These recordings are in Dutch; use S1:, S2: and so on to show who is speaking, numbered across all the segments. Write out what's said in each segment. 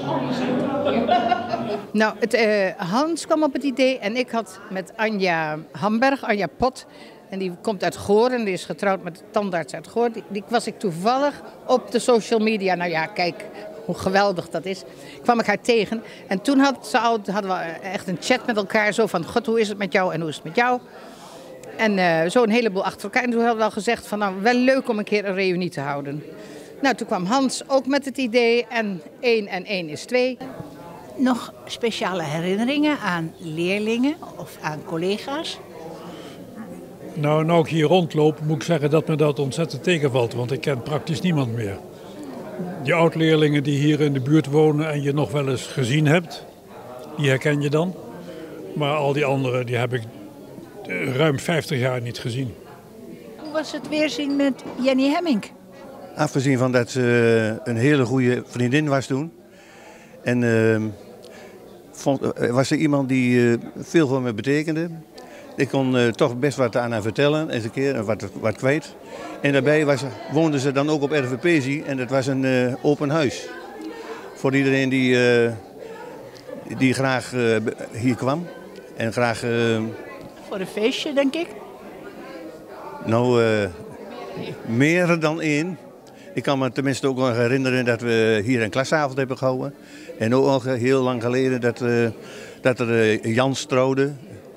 S1: Nou, Hans kwam op het idee en ik had met Anja Hamberg, Anja Pot. En die komt uit Goor en die is getrouwd met de tandarts uit Goor. Die was ik toevallig op de social media. Nou ja, kijk hoe geweldig dat is. Kwam ik haar tegen. En toen hadden we echt een chat met elkaar. Zo van, god, hoe is het met jou en hoe is het met jou? En zo een heleboel achter elkaar. En toen hadden we al gezegd van, nou, wel leuk om een keer een reunie te houden. Nou, toen kwam Hans ook met het idee en 1 en 1 is 2.
S2: Nog speciale herinneringen aan leerlingen of aan collega's?
S3: Nou ik hier rondloop, moet ik zeggen dat me dat ontzettend tegenvalt, want ik ken praktisch niemand meer. Die oud-leerlingen die hier in de buurt wonen en je nog wel eens gezien hebt, die herken je dan. Maar al die anderen, die heb ik ruim 50 jaar niet gezien.
S2: Hoe was het weerzien met Jenny Hemmink?
S4: Afgezien van dat ze een hele goede vriendin was toen. En was er iemand die veel voor me betekende. Ik kon toch best wat aan haar vertellen, eens een keer, wat kwijt. En daarbij woonden ze dan ook op RVPZ en dat was een open huis. Voor iedereen die graag hier kwam. En graag...
S2: Voor een feestje, denk ik?
S4: Nou, meer dan 1. Ik kan me tenminste ook nog herinneren dat we hier een klasavond hebben gehouden. En ook al heel lang geleden dat er Jans trouwde,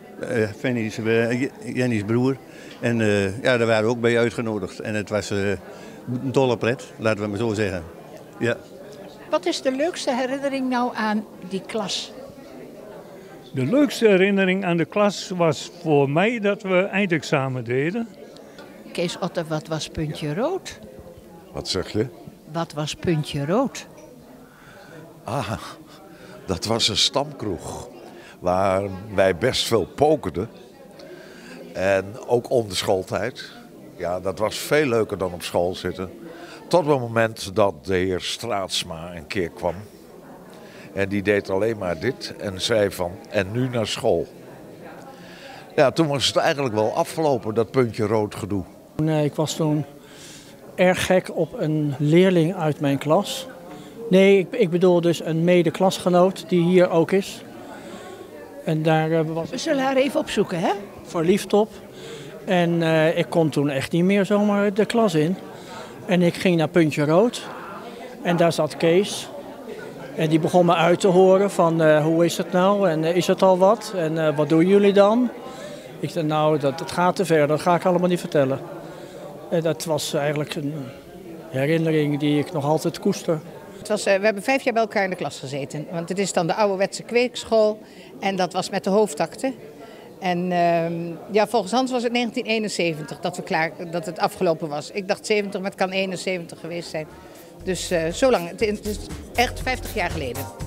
S4: Jenny's broer. En ja, daar waren we ook bij uitgenodigd. En het was een dolle pret, laten we maar zo zeggen. Ja.
S2: Wat is de leukste herinnering nou aan die klas?
S5: De leukste herinnering aan de klas was voor mij dat we eindexamen deden.
S2: Kees Otter, wat was puntje rood?
S6: Wat zeg je?
S2: Wat was puntje rood?
S6: Ah, dat was een stamkroeg waar wij best veel pokerden. En ook om de schooltijd. Ja, dat was veel leuker dan op school zitten. Tot het moment dat de heer Straatsma een keer kwam. En die deed alleen maar dit en zei van, en nu naar school. Ja, toen was het eigenlijk wel afgelopen, dat puntje rood gedoe.
S7: Nee, ik was toen erg gek op een leerling uit mijn klas. Nee, ik bedoel dus een mede-klasgenoot die hier ook is. En daar was
S2: We zullen haar even opzoeken, hè?
S7: verliefd op. En ik kon toen echt niet meer zomaar de klas in. En ik ging naar puntje rood. En daar zat Kees. En die begon me uit te horen van hoe is het nou en is het al wat? En wat doen jullie dan? Ik zei nou, dat gaat te ver, dat ga ik allemaal niet vertellen. En dat was eigenlijk een herinnering die ik nog altijd koester.
S1: We hebben 5 jaar bij elkaar in de klas gezeten. Want het is dan de ouderwetse kweekschool. En dat was met de hoofdakte. En ja, volgens Hans was het 1971 dat het afgelopen was. Ik dacht 70, maar het kan 71 geweest zijn. Dus zo lang. Het is echt 50 jaar geleden.